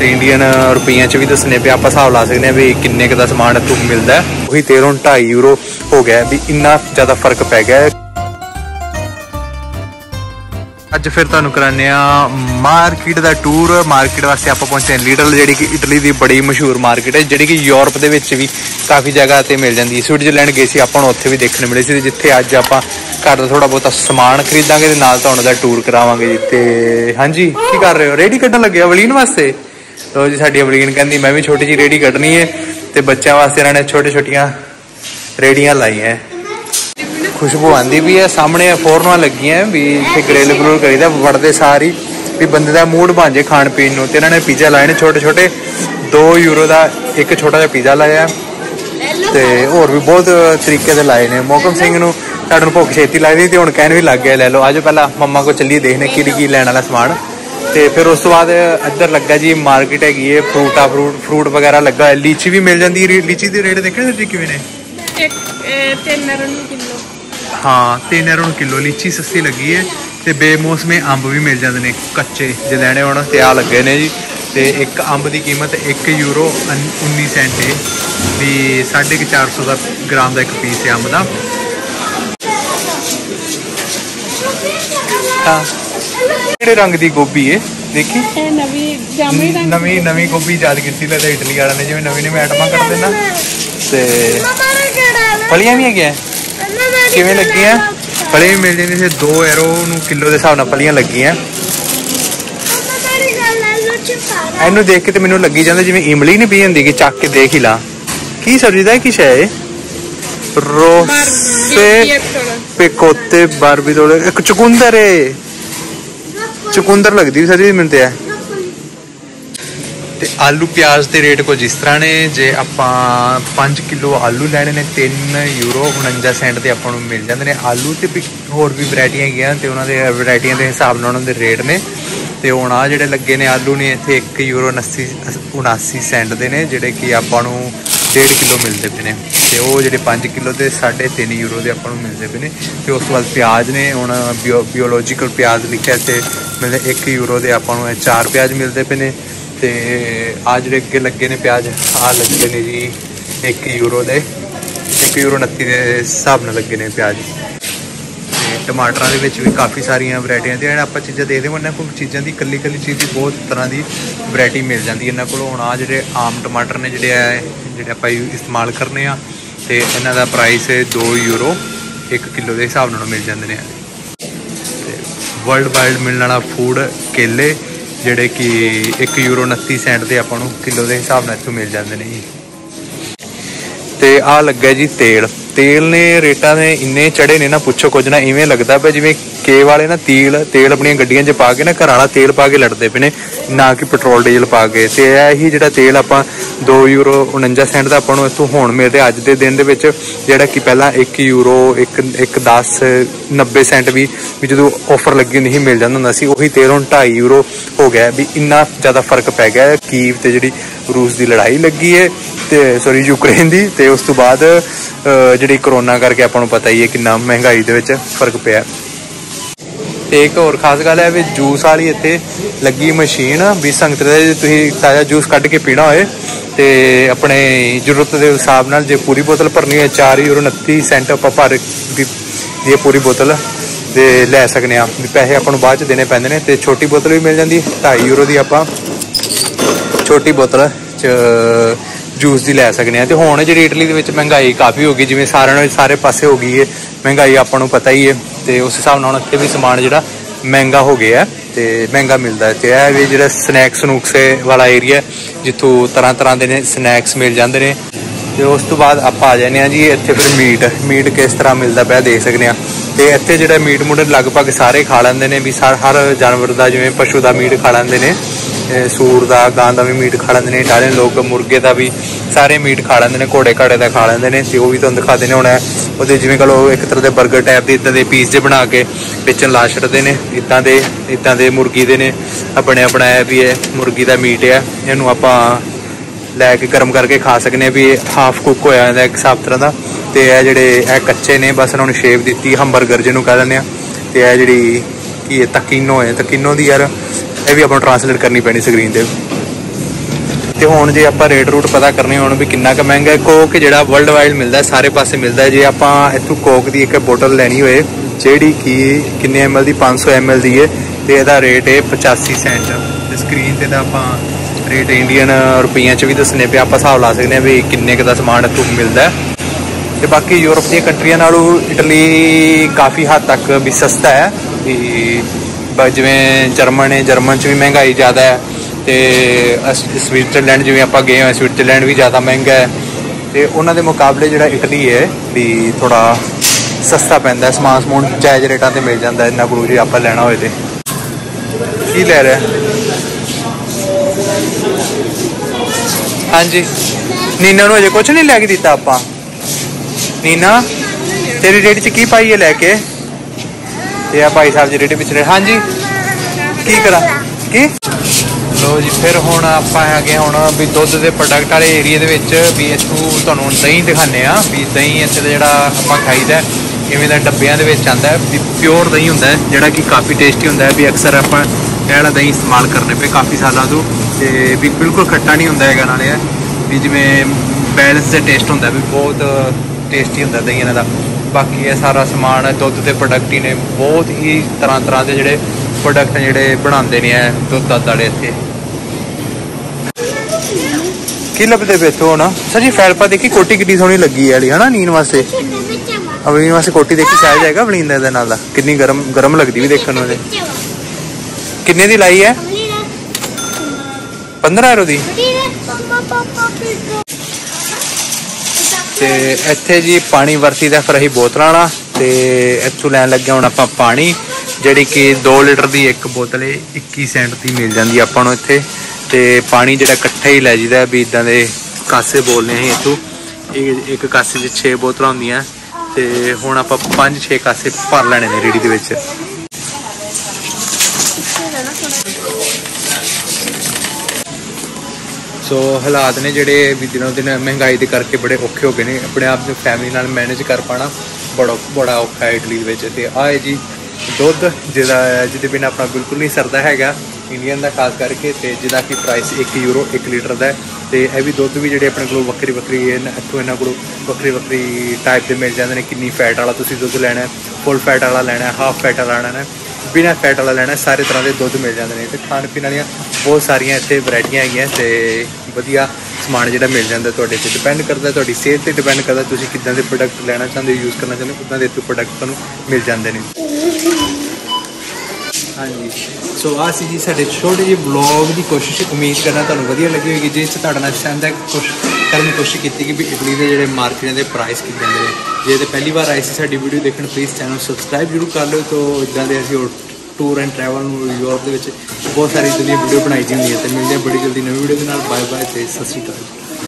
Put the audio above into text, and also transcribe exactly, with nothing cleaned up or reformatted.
ते इंडियन रुपये च भी दसने पे आप हिसाब ला सकते हैं भी किन्ने का समान इतों मिलता है। वही तेल हुण ढाई यूरो हो गया भी इन्ना ज़्यादा फर्क पै गया है। अज फिर तुहानू कराने मार्केट का टूर। मार्केट वास्ते आप पहुंचे लीडल, जी कि इटली की बड़ी मशहूर मार्केट है, जी कि यूरोप के भी काफ़ी जगह पर मिल जाती है। स्विट्जरलैंड गए सी आपां उत्थे भी देखने मिले सी, जिथे अज आप घर का थोड़ा बहुत समान खरीदांगे ते नाल तुहानू दा टूर करावांगे जी। ते हाँ जी, की कर रहे हो? रेडी कड्ढन लगे अवलीन वास्ते? तो जी साडी अवलीन कहंदी मैं भी छोटी जी रेडी कड्ढनी है, तो बच्चों वास्ते इन्होंने छोटी छोटिया रेडियां लाई हैं। खुशबू आती भी है, सामने फोरना लगी हैं भी इतने ग्रिल ग्रुल करीदा वड़ते सारी भी बंदे का मूड बन जाए खाण पीन नूं। ते इन्होंने पिज़्ज़ा लाए ने छोटे छोटे, दो यूरो का एक छोटा जिहा पिज़्ज़ा लाया, तो होर भी बहुत तरीके के लाए ने। मोहकम सिंह नूं साडे नूं भुख छेती लगदी ते हुण कहण भी लग गया लै लो, अज पहला मम्मा को चलिए देखने कि की लैण वाला समान। तो फिर उस तो बाद इधर लगा जी मार्केट हैगी है, फ्रूटा फ्रूट फ्रूट वगैरह लगा है। लीची भी मिल जाती है, लीची के रेट देखे जी किवें ने? हाँ तीन यूरो किलो लीची सस्ती लगी है। तो बेमौसमे अंब भी मिल जाते हैं कच्चे, जो लैने होने ते आ लगे ने जी। तो एक अंब की कीमत एक यूरो उन्नी सेंट है भी साढ़े के चार सौ का ग्राम का एक पीस है अंब का। किहड़े रंग की गोभी है देखी? नवी नवी गोभी याद की लगता इटली वाले ने, जिवें नवी नवी आइटमां कढ़दे ना। ते फलियां भी है किवें लगी हैं? फलियां भी मिल जाती, दो यूरो किलो के हिसाब नाल फलियां लगी हैं। इनू देख के तो मैनू लगी जाता जिवें इमली नहीं पी होंदी कि चक के देख ही ला। की सब्जी का की शय? रोसे पेकोते बारबीडोले, एक चुकुंदर है, चुकुंदर लगती सर मैंने तो। ते आलू प्याज के रेट कुछ इस तरह ने, जे आपां पाँच किलो आलू लैने ने तीन यूरो उनंजा सेंट के आपां नूं मिल जाते हैं आलू। तो होर भी वैरायटियां हैगियां ते उन्हां दे वैरायटियां के हिसाब नाल उन्हां दे रेट ने। तो हुण आ जिहड़े लगे ने आलू ने इत्थे एक यूरो उनासी उनासी सेंट के ने, जिहड़े कि आपां नूं डेढ़ किलो मिलते पे ने। तो वो जो पाँच किलो के साढ़े तीन यूरो के आपां नूं मिलते पे ने। तो उस तो बाद प्याज ने हुण बियो बियोलॉजिकल प्याज लिखा तो मतलब एक यूरो के आपां नूं चार प्याज मिलते पे ने। तो आ जो अगे लगे ने प्याज आ लगे ने जी एक यूरो के, एक यूरो उनती के हिसाब नाल लगे ने प्याज। टमाटरां दे विच भी काफ़ी सारिया वैरायटियां ते आप चीज़ां देखते हो, इन्होंने को चीज़ों की कली कली चीज़ की बहुत तरह की वैरायटी मिल जाती है इन्होंने को। हुण आ जिहड़े आम टमाटर ने जिहड़े जिहड़े आपां इस्तेमाल करने आ, ते इन्हां दा प्राइस दो यूरो एक किलो के हिसाब नाल मिल जाते हैं। वर्ल्ड वाइड मिलने वाला फूड केले जिहड़े कि एक यूरो उनती सेंट के आपां नूं किलो के हिसाब नाल इत्थों मिल जाते हैं जी। तो आ लगा जी तेल, तेल ने रेटा ने इन्ने चढ़े ने ना पुछो कुछ ना। इवें लगता पे जिवें के वाले ना तेल तेल अपनी गड्डियां च पा के ना घर वाला तेल पा के लड़ते पे ने, ना कि पेट्रोल डीजल पा के। तो यही जो तेल आपां दो यूरो उनंजा सेंट का आपां नूं इत्थों हुण मिल रहा अज के दिन दे विच, जिहड़ा कि पहला एक यूरो एक एक दस नब्बे सेंट भी जो ऑफर लगी होंदी ही मिल जाता होंदा सी, उही तेल हुण ढाई यूरो हो गया भी इन्ना ज़्यादा फर्क पै गया। कीव ते जिहड़ी रूस की लड़ाई लगी है ते सॉरी यूक्रेन की, तो उस तो बाद जिहड़ी करोना करके आपां नूं पता ही है कितना महंगाई दे विच फर्क पिया। एक होर खास गल है भी जूस वाली इत्थे लगी मशीन भी संगतरे दे तुसीं ताज़ा जूस कढ़ के पीना होए ते अपने जरूरत के हिसाब नाल जे पूरी बोतल भरनी है चार यूरो उनती सेंट आपां भर दी पूरी बोतल दे लै सकने आ भी पैसे आपां नूं बाद च देने पैंदे ने। ते छोटी बोतल भी मिल जाती ढाई यूरो की आपां छोटी बोतल च जूस की लै सकने। तो हुण जी इटली के महंगाई काफ़ी हो गई, जिवें सारे सारे पासे हो गई है महंगाई, आपां नूं पता ही है। तो उस हिसाब नाल इत्थे भी समान जिहड़ा महंगा हो गया तो महंगा मिलता है। तो यह भी जो स्नैक्स स्नूक्स वाला एरिया जितों तरह तरह के स्नैक्स मिल जाते हैं। तो उस तो बाद आप आ जाने जी इत्थे फिर मीट मीट किस तरह मिलता पाया देख सकते। तो इत्थे जो मीट मूट लगभग सारे खा लेंदे ने भी सार हर जानवर का जिवें पशु का मीट खा लेंदे ने, सूर का गां का भी मीट खा लेंदे ने, इटालियन लोग मुर्गे का भी सारे मीट खा लेंदे ने, घोड़े घाड़े का खा लेंदे ने। तो वो भी तुहानूं दिखाते हैं हुण वो जिवें कहो एक तरह के बर्गर टाइप के इदां दे पीस जे बना के बेचन ला छड्डदे ने, इदां दे इदां दे मुर्गी दे ने अपने बनाया भी है मुर्गी का मीट है। इहनूं आपां लैके गर्म करके खा सकते भी, हाफ कुक होया जांदा एक हिसाब तरह का। तो यह जिहड़े ए कच्चे ने बस उन्होंने शेप दी हंबरगर जिन्होंने कह दिंदे आ। तो यह जिहड़ी की तकीनो है तकीनो दी यार ये भी आपां ट्रांसलेट करनी पैनी स्क्रीन पर। ਤੇ ਹੁਣ ਜੇ ਆਪਾਂ ਰੇਟ ਰੂਟ ਪਤਾ ਕਰਨੇ ਹੋਣ ਵੀ ਕਿੰਨਾ ਕੁ ਮਹਿੰਗਾ ਕੋਕ ਜਿਹੜਾ ਵਰਲਡ ਵਾਈਡ ਮਿਲਦਾ ਸਾਰੇ ਪਾਸੇ ਮਿਲਦਾ। ਜੇ ਆਪਾਂ ਇੱਥੋਂ ਕੋਕ ਦੀ ਇੱਕ ਬੋਟਲ ਲੈਣੀ ਹੋਏ ਜਿਹੜੀ ਕਿ ਕਿੰਨੇ ਐਮ ਐਲ ਦੀ ਪੰਜ ਸੌ ਐਮ ਐਲ ਦੀ ਹੈ ਤੇ ਇਹਦਾ ਰੇਟ ਹੈ ਪਚਾਸੀ ਸੈਂਟ। ਤੇ ਸਕਰੀਨ ਤੇ ਤਾਂ ਆਪਾਂ ਰੇਟ ਇੰਡੀਅਨ ਰੁਪਈਆਂ 'ਚ ਵੀ ਦੱਸਣੇ ਪਿਆ, ਆਪਾਂ ਹਿਸਾਬ ਲਾ ਸਕਦੇ ਹਾਂ ਵੀ ਕਿੰਨੇ ਕੁ ਦਾ ਸਮਾਨ ਇੱਥੋਂ ਮਿਲਦਾ। ਤੇ ਬਾਕੀ ਯੂਰਪ ਦੀਆਂ ਕੰਟਰੀਆਂ ਨਾਲੋਂ ਇਟਲੀ ਕਾਫੀ ਹੱਦ ਤੱਕ ਵੀ ਸਸਤਾ ਹੈ ਵੀ ਜਿਵੇਂ ਜਰਮਨ ਹੈ, ਜਰਮਨ 'ਚ ਵੀ ਮਹਿੰਗਾਈ ਜ਼ਿਆਦਾ ਹੈ। ਤੇ ਸਵਿਟਜ਼ਰਲੈਂਡ ਜਿਵੇਂ ਆਪਾਂ ਗਏ ਹੋਏ ਸਵਿਟਜ਼ਰਲੈਂਡ ਵੀ ਜ਼ਿਆਦਾ ਮਹਿੰਗਾ ਹੈ ਤੇ ਉਹਨਾਂ ਦੇ ਮੁਕਾਬਲੇ ਜਿਹੜਾ ਇਟਲੀ ਹੈ ਵੀ ਥੋੜਾ ਸਸਤਾ ਪੈਂਦਾ, ਸਮਾਨ ਸਮੂਨ ਜਾਇਜ਼ ਰੇਟਾਂ ਤੇ ਮਿਲ ਜਾਂਦਾ ਇਹਨਾਂ ਕੋਲ ਜੇ ਆਪਾਂ ਲੈਣਾ ਹੋਏ ਤੇ। ਕੀ ਲੈ ਰਿਹਾ? ਹਾਂਜੀ ਨੀਨਾ ਨੂੰ ਅਜੇ ਕੁਛ ਨਹੀਂ ਲੈ ਕੇ ਦਿੱਤਾ ਆਪਾਂ। ਨੀਨਾ ਤੇਰੀ ਰੇਟ 'ਚ ਕੀ ਪਾਈਏ ਲੈ ਕੇ? ਇਹ ਆ ਭਾਈ ਸਾਹਿਬ ਜੀ ਰੇਟ ਪਿੱਛੇ। ਹਾਂਜੀ ਕੀ ਕਰਾਂ ਕੀ? ਲੋ ਜੀ ਫਿਰ ਹੁਣ ਆਪਾਂ ਹੈਗੇ ਹੁਣ ਵੀ ਦੁੱਧ ਦੇ ਪ੍ਰੋਡਕਟ ਵਾਲੇ ਏਰੀਏ ਦੇ ਵਿੱਚ ਵੀ ਇੱਥੋਂ ਤੁਹਾਨੂੰ ਦਹੀਂ ਦਿਖਾਉਂਦੇ ਆ ਵੀ ਦਹੀਂ ਇੱਥੇ ਦਾ ਜਿਹੜਾ ਆਪਾਂ ਖਾਈਦਾ ਇਵੇਂ ਦਾ ਡੱਬਿਆਂ ਦੇ ਵਿੱਚ ਆਉਂਦਾ ਵੀ ਪਿਓਰ ਦਹੀਂ ਹੁੰਦਾ ਜਿਹੜਾ ਕਿ ਕਾਫੀ ਟੇਸਟੀ ਹੁੰਦਾ ਵੀ ਅਕਸਰ ਆਪਾਂ ਇਹ ਵਾਲਾ ਦਹੀਂ ਇਸਤੇਮਾਲ ਕਰਨੇ ਪਏ ਕਾਫੀ ਸਾਲਾਂ ਤੋਂ ਤੇ ਵੀ ਬਿਲਕੁਲ ਖੱਟਾ ਨਹੀਂ ਹੁੰਦਾ ਹੈਗਾ। ਨਾਲੇ ਵੀ ਜਿਵੇਂ ਬੈਲੈਂਸ ਦਾ ਟੇਸਟ ਹੁੰਦਾ ਵੀ ਬਹੁਤ ਟੇਸਟੀ ਹੁੰਦਾ ਦਹੀਂ ਇਹਨਾਂ ਦਾ। ਬਾਕੀ ਇਹ ਸਾਰਾ ਸਮਾਨ ਦੁੱਧ ਦੇ ਪ੍ਰੋਡਕਟ ਹੀ ਨੇ, ਬਹੁਤ ਹੀ ਤਰ੍ਹਾਂ ਤਰ੍ਹਾਂ ਦੇ ਜਿਹੜੇ ਪ੍ਰੋਡਕਟ ਜਿਹੜੇ ਬਣਾਉਂਦੇ ਨੇ ਹੈ ਦੁੱਧ ਦੱਧ ਵਾਲੇ ਇੱਥੇ। ਕੀ ਲੱਭਦੇ ਪਏ ਇੱਥੋਂ ਹੁਣ? ਸਰ ਜੀ ਫੈਲਪਾ ਦੇਖੀ ਕੋਟੀ ਕਿੰਨੀ ਸੋਹਣੀ ਲੱਗੀ ਹੈ ਵਾਲੀ ਹੈ ਨਾ ਨੀਨ ਵਾਸਤੇ। ਅਵਲੀਨ ਵਾਸਤੇ ਕੋਟੀ ਦੇਖੀ ਸਾਈਜ਼ ਹੈਗਾ ਅਵਲੀਨ ਦਾ ਇਹਦੇ ਨਾਲ ਦਾ ਕਿੰਨੀ ਗਰਮ ਗਰਮ ਲੱਗਦੀ ਵੀ ਦੇਖਣ ਨੂੰ। ਕਿੰਨੇ ਦੀ ਲਾਈ ਹੈ? ਪੰਦਰਾਂ ਯੂਰੋ ਦੀ। ਤੇ ਇੱਥੇ ਜੀ ਪਾਣੀ ਵਰਤੀ ਦਾ ਫਿਰ ਅਸੀਂ ਬੋਤਲਾਂ ਵਾਲਾ ਤੇ ਇੱਥੋਂ ਲੈਣ ਲੱਗੇ ਹੁਣ ਆਪਾਂ ਪਾਣੀ ਜਿਹੜੀ ਕਿ ਦੋ ਲੀਟਰ ਦੀ ਇੱਕ ਬੋਤਲ ਇੱਕੀ ਸੈਂਟ ਦੀ ਮਿਲ ਜਾਂਦੀ ਆਪਾਂ ਨੂੰ ਇੱਥੇ। ਤੇ ਪਾਣੀ ਜਿਹੜਾ ਇਕੱਠਾ ਹੀ ਲੈ ਜੀਦਾ ਵੀ ਇੱਦਾਂ ਦੇ ਕਾਸੇ ਬੋਲਨੇ ਅਸੀਂ ਇੱਥੋਂ। ਇਹ ਇੱਕ ਕਾਸੇ 'ਚ ਛੇ ਬੋਤਲਾਂ ਹੁੰਦੀਆਂ ਤੇ ਹੁਣ ਆਪਾਂ ਪੰਜ ਛੇ ਕਾਸੇ ਭਰ ਲੈਣੇ ਨੇ ਰੇੜੀ ਦੇ ਵਿੱਚ। ਸੋ ਹਾਲਾਤ ਨੇ ਜਿਹੜੇ ਵੀ ਦਿਨੋਂ ਦਿਨ ਮਹਿੰਗਾਈ ਦੇ ਕਰਕੇ ਬੜੇ ਔਖੇ ਹੋ ਗਏ ਨੇ ਆਪਣੇ ਆਪ ਨੂੰ ਫੈਮਿਲੀ ਨਾਲ ਮੈਨੇਜ ਕਰ ਪਾਉਣਾ ਬੜਾ ਬੜਾ ਔਖਾ ਹੈ ਇਟਲੀ ਦੇ ਵਿੱਚ। ਤੇ ਆਹ ਜੀ ਦੁੱਧ ਜਿਹਦਾ ਜਿਹਦੇ ਬਿਨਾਂ ਆਪਣਾ ਬਿਲਕੁਲ ਨਹੀਂ ਸਰਦਾ ਹੈਗਾ ਇੰਡੀਅਨ ਦਾ ਖਾਸ ਕਰਕੇ ਤੇ ਜਿਹਦਾ ਕਿ ਪ੍ਰਾਈਸ ਇੱਕ ਯੂਰੋ ਇੱਕ ਲੀਟਰ ਦਾ ਹੈ। ਤੇ ਇਹ ਵੀ ਦੁੱਧ ਵੀ ਜਿਹੜੇ ਆਪਣੇ ਕੋਲ ਵੱਖਰੀ ਵੱਖਰੀ ਇੱਥੋਂ ਇਹਨਾਂ ਕੋਲ ਵੱਖਰੀ ਵੱਖਰੀ ਟਾਈਪ ਦੇ ਮਿਲ ਜਾਂਦੇ ਨੇ। ਕਿੰਨੀ ਫੈਟ ਵਾਲਾ ਤੁਸੀਂ ਦੁੱਧ ਲੈਣਾ, ਫੁੱਲ ਫੈਟ ਵਾਲਾ ਲੈਣਾ, ਹਾਫ ਫੈਟ ਵਾਲਾ ਲੈਣਾ, ਬਿਨਾਂ ਫੈਟ ਵਾਲਾ ਲੈਣਾ, ਸਾਰੇ ਤਰ੍ਹਾਂ ਦੇ ਦੁੱਧ ਮਿਲ ਜਾਂਦੇ ਨੇ। ਤੇ ਖਾਣ ਪੀਣ ਵਾਲੀਆਂ ਬਹੁਤ ਸਾਰੀਆਂ ਇੱਥੇ ਵੈਰਾਈਟੀਆਂ ਹੈਗੀਆਂ ਤੇ ਵਧੀਆ ਸਮਾਨ ਜਿਹੜਾ ਮਿਲ ਜਾਂਦਾ ਤੁਹਾਡੇ 'ਤੇ ਡਿਪੈਂਡ ਕਰਦਾ, ਤੁਹਾਡੀ ਸਿਹਤ 'ਤੇ ਡਿਪੈਂਡ ਕਰਦਾ ਤੁਸੀਂ ਕਿੱਦਾਂ ਦੇ ਪ੍ਰੋਡਕਟ ਲੈਣਾ ਚਾਹੁੰਦੇ ਹੋ, ਯੂਜ਼ ਕਰਨਾ ਚਾਹੁੰਦੇ ਹੋ, ਉੱਦਾਂ ਦੇ ਇੱਥੇ ਪ੍ਰੋਡਕਟ ਤੁਹਾਨੂੰ ਮਿਲ ਜਾਂਦੇ ਨੇ। ਹਾਂਜੀ ਸੋ ਆਹ ਸੀ ਜੀ ਸਾਡੇ ਛੋਟੇ ਜਿਹੇ ਵਲੌਗ ਦੀ ਕੋਸ਼ਿਸ਼। ਉਮੀਦ ਕਰਨਾ ਤੁਹਾਨੂੰ ਵਧੀਆ ਲੱਗੀ ਹੋਏਗੀ। ਜਿਸ 'ਚ ਤੁਹਾਡਾ ਨਾਲ ਸ਼ਾਇਦ ਕੁਛ ਕਰਨ ਦੀ ਕੋਸ਼ਿਸ਼ ਕੀਤੀ ਕਿ ਵੀ ਇਟਲੀ ਦੇ ਜਿਹੜੇ ਮਾਰਕੀਟ ਦੇ ਪ੍ਰਾਈਸ ਕਿੱਦਾਂ ਦੇ ਨੇ। ਜੇ ਤੇ ਪਹਿਲੀ ਵਾਰ ਆਏ ਸੀ ਸਾਡੀ ਵੀਡੀਓ ਦੇਖਣ ਪਲੀਜ਼ ਚੈਨਲ ਸਬਸਕ੍ਰਾਈਬ ਜ਼ਰੂਰ ਕਰ ਲਿਓ। ਤੋਂ ਇੱਦਾਂ ਦੇ ਅਸੀਂ ਟੂਰ ਐਂਡ ਟਰੈਵਲ ਨੂੰ ਯੂਰਪ ਦੇ ਵਿੱਚ ਬਹੁਤ ਸਾਰੀ ਦੁਨੀਆ ਵੀਡੀਓ ਬਣਾਈ ਦੀ ਹੁੰਦੀ ਹੈ। ਤੇ ਮਿਲਦੇ ਹਾਂ ਬੜੀ ਜਲਦੀ ਨਵੀਂ ਵੀਡੀਓ ਦੇ ਨਾਲ। ਬਾਏ ਬਾਏ ਤੇ ਸਤਿ ਸ਼੍ਰੀ ਅਕਾਲ।